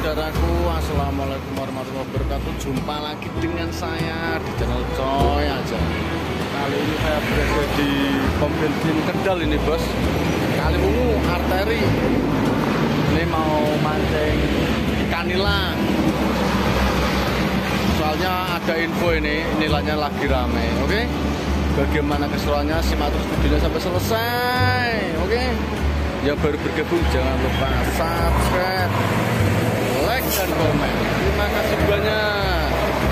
saudaraku, assalamualaikum warahmatullahi wabarakatuh. Jumpa lagi dengan saya di channel Coy aja. Kali ini saya berada di pom bensin Kendal ini bos. Kali ini arteri. Ini mau mancing ikan nila. Soalnya ada info ini, nilainya lagi rame. Oke? Bagaimana keseruannya? Simak terus videonya sampai selesai. Oke? Yang baru bergabung jangan lupa subscribe, like dan komen. Terima kasih banyak.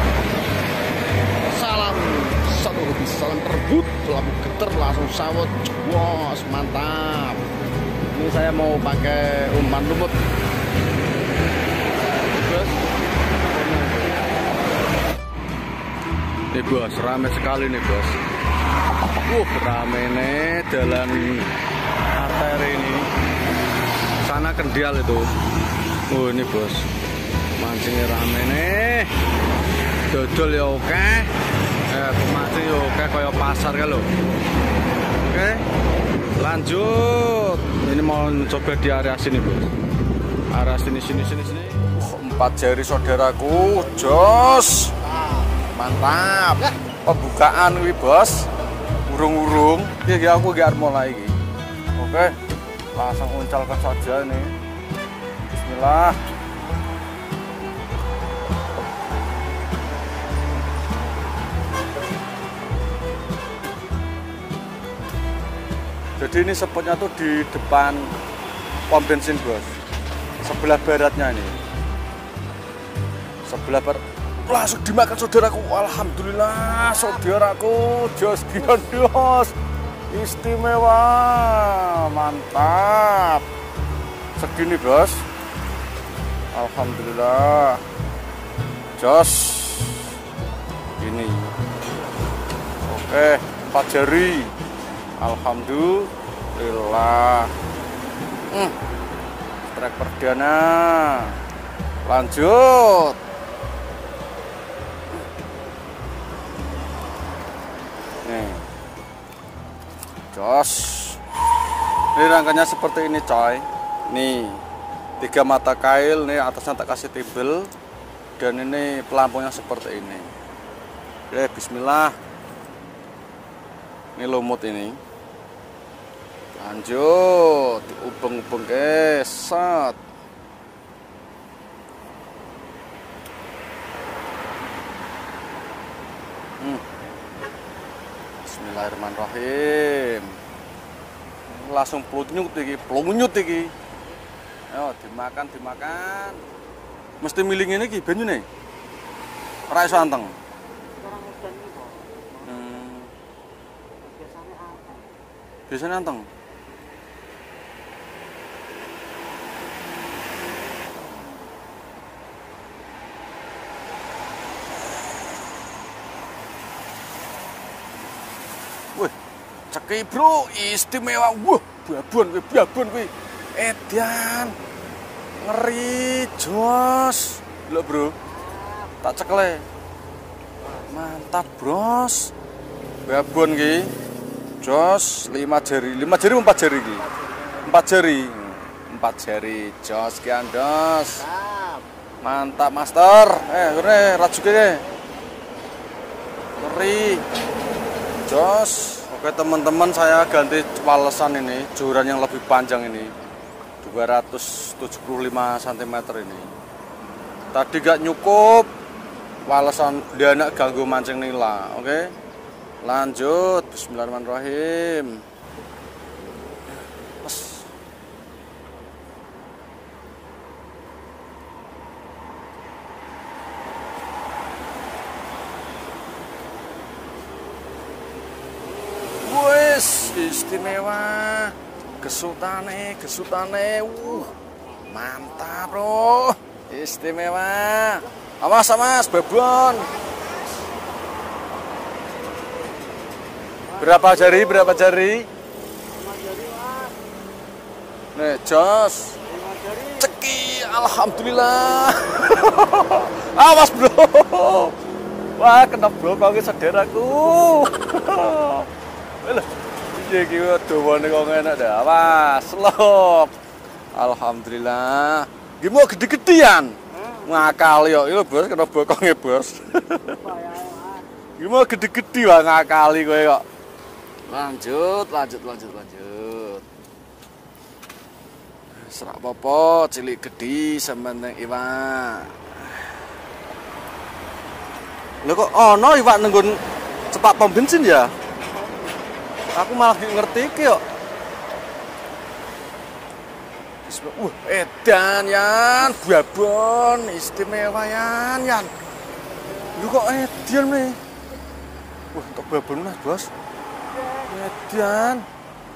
Salam satu hobi, salam terbut, lampu geter langsung sawut. Wah, mantap. Ini saya mau pakai umpan lumut. Bos. Nih bos, rame sekali nih bos. Rame nih jalan arteri ini. Sana Kendal itu. Ini bos, mancingnya rame nih. Dodol ya oke. Pemancing ya oke, kayak pasar kan lo. Oke, lanjut. Ini mau mencoba di area sini bos. Area sini. 4 jari saudaraku, jos. Mantap. Pembukaan wi bos. Urung-urung. Ya aku gak mulai iki. Oke, langsung uncalkan saja nih. Bismillah. Jadi ini spotnya tuh di depan pom bensin bos. Sebelah baratnya ini. Sebelah barat. Langsung dimakan saudaraku. Alhamdulillah saudaraku. Jos gios. Istimewa. Mantap. Segini bos. Alhamdulillah. Jos. Ini. Oke, 4 jari. Alhamdulillah. Trek perdana. Lanjut. Nih. Jos. Ini rangkanya seperti ini coy. Nih 3 mata kail, nih atasnya tak kasih timbel. Dan ini pelampungnya seperti ini. Oke, bismillah. Ini lumut ini. Lanjut, ubeng-ubeng kesat. Bismillahirrahmanirrahim. Langsung plunyut iki. Ayo dimakan. Mesti miling ini iki banyune. Ora iso anteng. Biasanya anteng. Wih, ceki bro, istimewa. Wah, babon kuwi. Edan. Ngeri, jos. Lho bro. Tak cekle. Mantap, bros. Babon ki. Jos 5 jari. 5 jari 4 jari ki. 4 jari. 4 jari. Jos ki andos. Mantap, master. Ngene rajuke. Ngeri. Jos. Oke teman-teman, saya ganti walesan ini, joran yang lebih panjang ini, 275 cm ini. Tadi gak nyukup, walesan dia anak ganggu mancing nila. Oke, lanjut. Bismillahirrahmanirrahim. Istimewa. Gesutane. Mantap bro. Istimewa. Awas babon. Berapa jari? 5 jari mas. Nih jos. 5 jari. Ceki. Alhamdulillah. Awas bro. Wah kena bro kau saudaraku. Iki dawane kok enak dah. Awas, lop. Alhamdulillah. Iki mau gede-gedean. Ngakali kok itu bos, kena bokongnya bos. Gimana gede-gede lah ngakali kowe kok. Lanjut. Serak popo, cilik gede sementing iwak. Lho kok ono iwak nenggon cepak pom bensin ya? Aku malah ngerti iki kok. Edan Yan, babon istimewa Yan. Lu kok edan nih? Wah, tok babon Mas, Bos. Edan.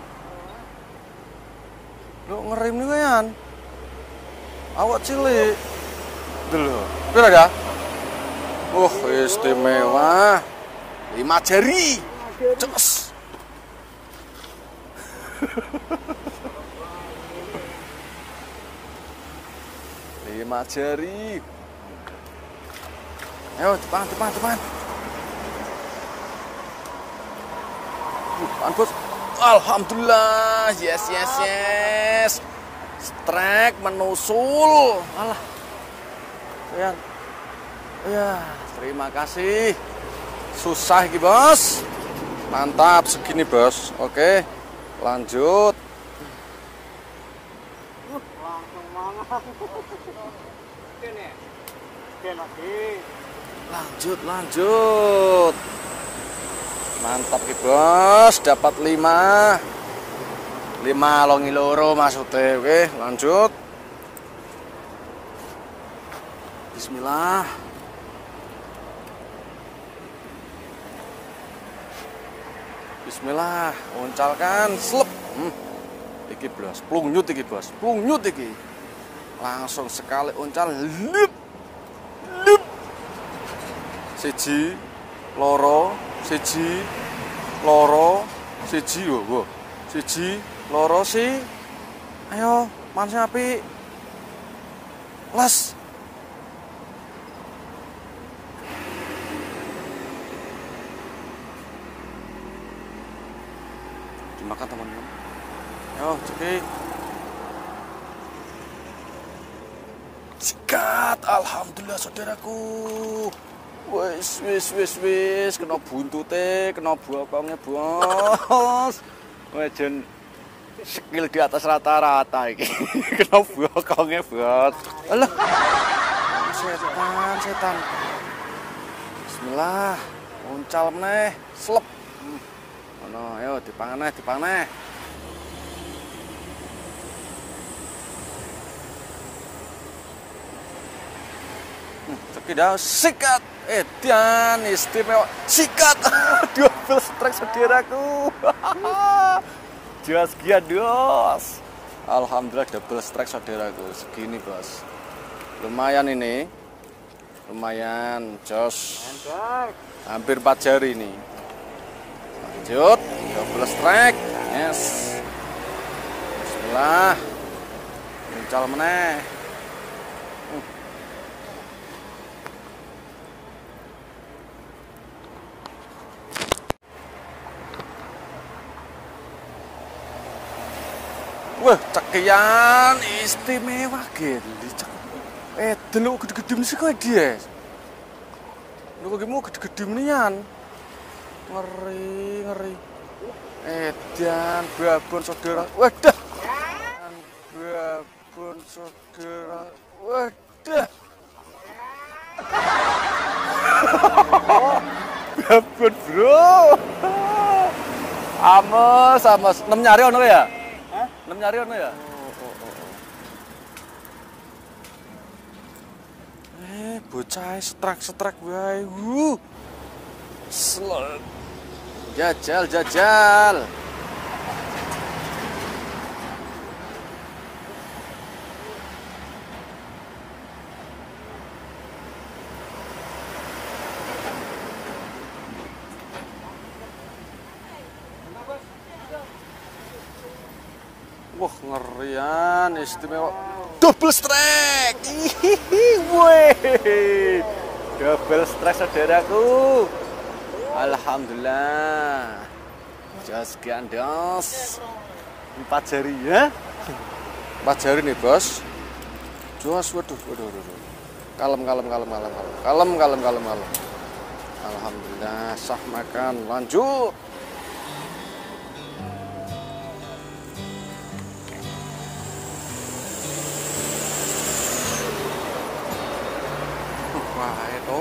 Lu ngerim nih Yan. Awak cilik. Dulu. Pira ya? Istimewa. 5 jari. Cus. Lima jari. Ayo depan. Depan bos. Alhamdulillah. Yes. Strike menusul. Alah. Ya, terima kasih. Susah iki bos. Mantap segini bos. Oke. Lanjut. Lanjut. Mantap ki bos, dapat 5 longi loro maksudnya. Oke, lanjut. Bismillah, uncalkan, slep. Iki bos, plungyut iki. Langsung sekali uncal, lup. Siji, loro, siji, loro, si. Ayo, mansnya api. Las. Dimakan teman-teman. Ayo, cekik. Sikat, alhamdulillah saudaraku. Wis, kena buntute, kena bokongnya bos. Wejen skill di atas rata-rata iki. Kena bokongnya bos. Alah. Setan. Bismillah, uncal meneh, slep. Ono, ayo dipangan neh. Tidak sikat. Edan istimewa. Sikat. 12 strike saudaraku. Jos gian dos. Alhamdulillah double strike saudaraku. Segini bos. Lumayan ini. Lumayan jos. Hampir 4 jari ini. Lanjut. Double strike. Yes. Bismillah. Uncal meneh. Wah, cekian istimewa geli. Delok gede-gede mesti kok dia. Lu kok mau gede-gede menian. Ngeri. Edan babon saudara. Wadah. Babon saudara. Wadah. Babon, bro. Amos. 6 nyari ono ya? 6 nyari ono ya? Bocah setrak wae. Slot. Jajal. Wah, ngerian istimewa. Double strike. Wih. Double strike saudaraku. Alhamdulillah. Jos gandos. 4 jari ya. 4 jari nih, Bos. Jos, waduh. Kalem, kalem, kalem, kalem, kalem, kalem, kalem, kalem, kalem. Alhamdulillah, sah makan, lanjut. Wah, itu.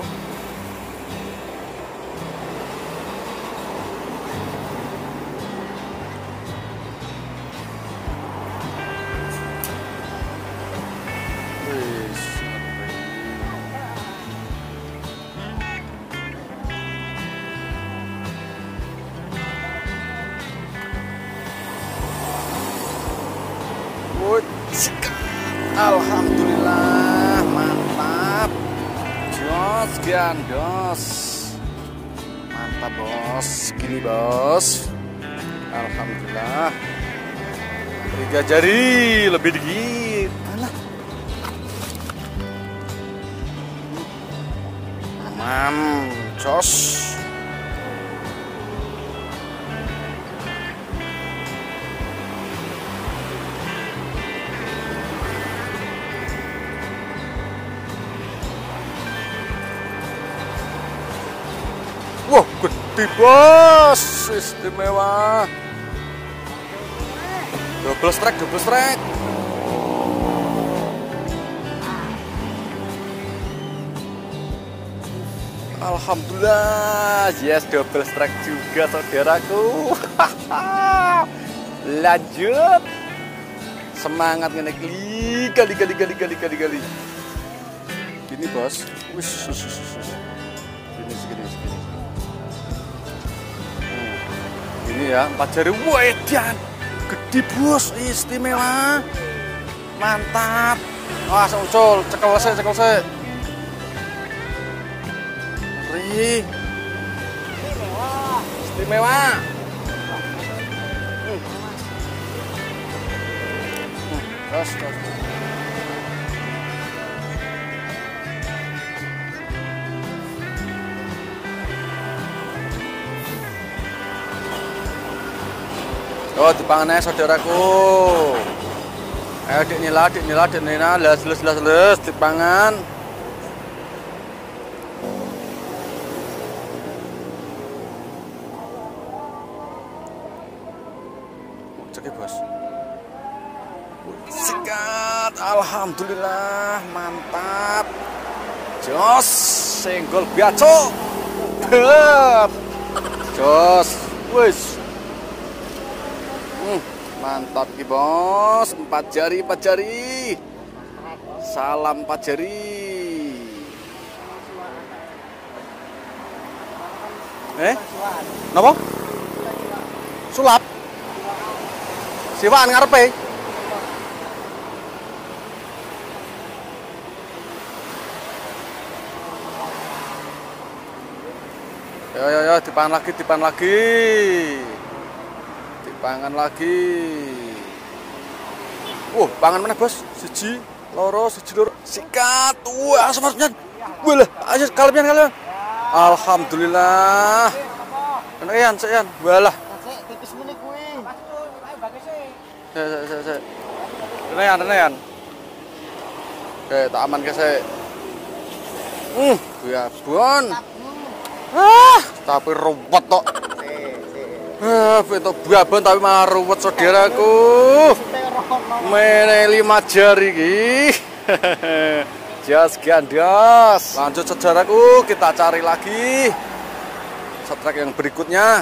Alhamdulillah, mantap. Jos gandos. Mantap, Bos. Gini, Bos. Alhamdulillah. 3 jari lebih dikit. Alah. Jos. Wah, gede, Bos. Istimewa. Double strike, double strike. Alhamdulillah, yes, double strike juga, saudaraku. Lanjut. Semangat ngenek kali. Gini, Bos. Wis. Gini. Ini ya, 4 jari. Wah, edan. Gede, Bos. Istimewa. Mantap. Wah, usul. Cekel saya. Ri. Istimewa. Terus. Oh, dipangan aja, saudaraku. Ayo, dik nila, les, dipangan. Cek, Bos. Sikat, alhamdulillah, mantap. Jos, senggol biaco. Jos, wis. Mantap, Ki Bos. 4 jari. Salam 4 jari. Napa? Sulap. Siwaan ngarepe. Yo, dipangan lagi. Pangan lagi. Pangan mana, Bos? Siji, loro. Sikat. Wah, semuanya. Walah, ayo kalian. Alhamdulillah. Enak, Sean. Walah. Tipis muni kuwi. Ayo bagese. Sik. Tenan. Oke, tak aman ke sik. Biabon. Tapi ruwet tok. Betul babon tapi malah ruwet, saudaraku. Mene 5 jari iki. Jos gandos. Lanjut, saudaraku, kita cari lagi strike yang berikutnya.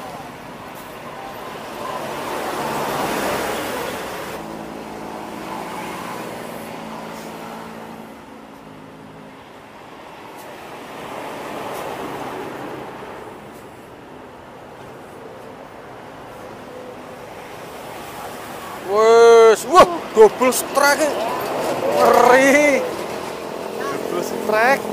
Wah, double strike. Ngeri. Double strike.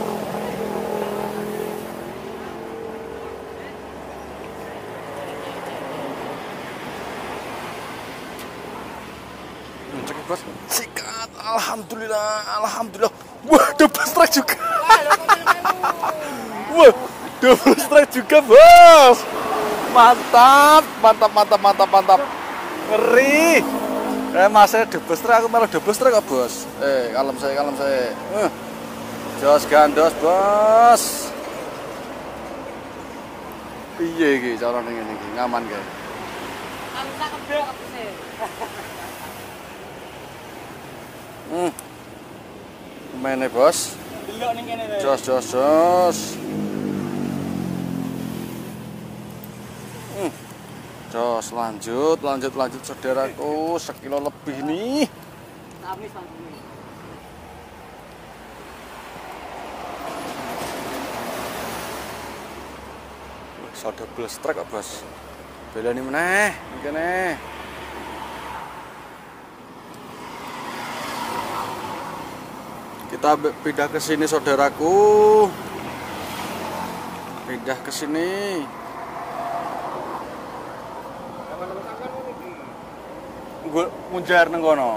Cek, Bos. Sikat. Alhamdulillah. Wah, double strike juga. Wah, double strike juga, Bos. Mantap. Ngeri. Masih double strike, aku malah double strike kok, Bos. Kalem saya. Jos gandos, Bos. Piye iki carane ngene iki? Ngaman kae. Amsa kebek apa sih? Mene, Bos. Delok ning kene. Jos. Jos, lanjut saudaraku, sekilo lebih nih. Habis langsung. Soda double strike kok, Bos. Belani meneh, kene. Kita pindah ke sini, saudaraku. Pindah ke sini. Gue munjar nang kono.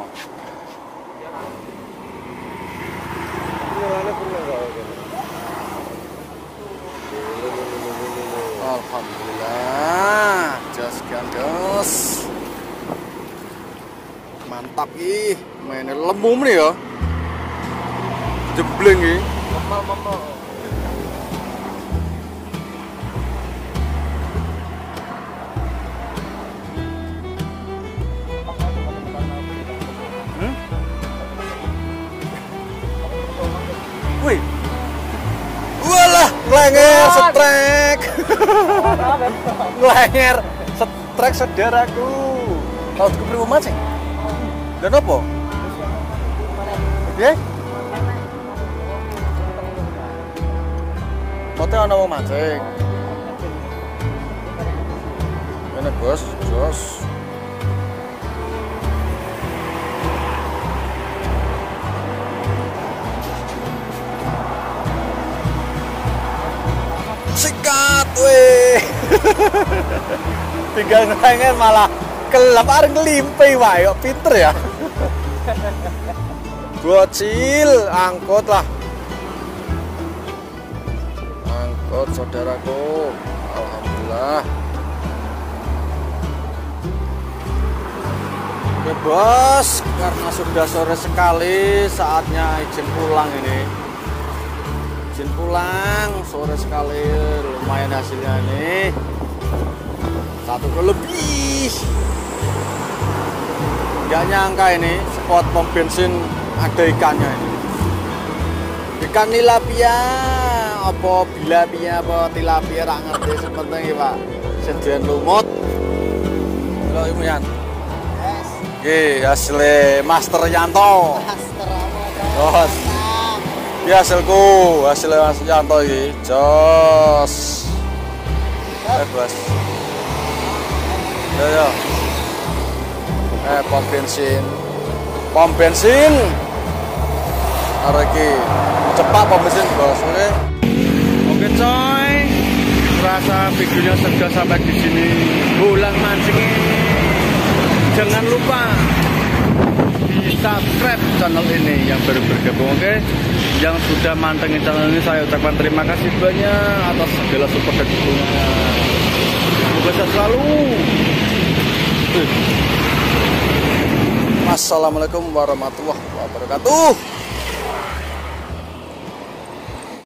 Alhamdulillah, jos gandos. Mantap ih, mainnya lembum nih ya. Jebling ih. Mama. Wih. Walah, lenger setrek. Lenger setrek saudaraku. Kau tuh primo mancing? Dan apa? Ya? Mote ana wong mancing. Ini Bos, jos. Sikat weh. Tinggal ngelengen malah kelap areng limpe wae kok pinter ya. Bocil, angkut lah. Angkut saudaraku. Alhamdulillah. Oke, Bos, karena sudah sore sekali, saatnya izin pulang ini. Izin pulang, sore sekali, lumayan hasilnya nih. 1 kilo lebih. Gak nyangka ini spot pom bensin ada ikannya ini. Ikan tilapia, apa bilapia, apa tilapia, tak ngerti. Sepenting ya Pak, sedian lumut. Kalau ibu Yan. Yes. Oke, hasilnya Master Yanto. Master apa? Jos. Ini hasilku, hasilnya Mas Yanto ini. Jos. Bos. Yo. Pom bensin. Areki cepat pom bensin, Bos. Oke, coy. Rasa videonya sudah sampai di sini. Pulang mancing. Jangan lupa di subscribe channel ini yang baru bergabung, oke? Yang sudah mantengin channel ini saya ucapkan terima kasih banyak atas segala support dan dukungannya. Semoga sehat selalu. Assalamualaikum warahmatullahi wabarakatuh.